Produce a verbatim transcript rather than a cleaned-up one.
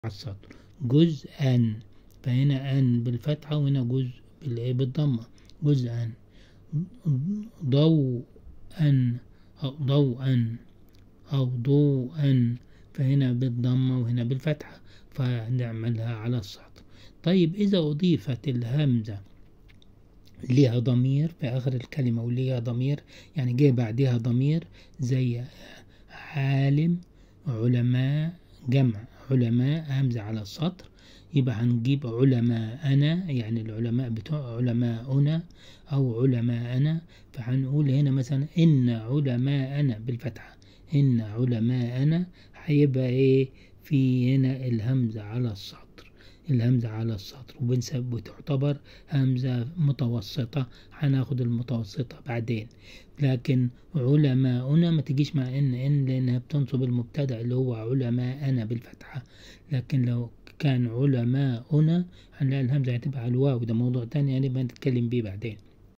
على السطر. جزءا، فهنا أن بالفتحة وهنا جزء بالإيه بالضمة. جزءا. ضوءا أو ضوءا أو ضوءا، فهنا بالضمة وهنا بالفتحة، فنعملها على السطر. طيب إذا أضيفت الهمزة ليها ضمير في آخر الكلمة وليها ضمير، يعني جاي بعدها ضمير زي عالم، علماء، جمع علماء، همزة على السطر، يبقى هنجيب علماءنا، يعني العلماء بتوع علماؤنا أو علماءنا. فهنقول هنا مثلا إن علماءنا بالفتحة، إن علماءنا، هيبقى إيه في هنا الهمزة على السطر، الهمزة على السطر، وبنسب وتعتبر همزة متوسطة، هناخد المتوسطة بعدين. لكن علماؤنا ما تجيش مع إن إن لأنها بتنصب المبتدأ اللي هو علماءنا بالفتحة. لكن لو كان علماؤنا هنلاقي الهمزة هتبقى على الواو، ده موضوع تاني هنبقى نتكلم بيه بعدين.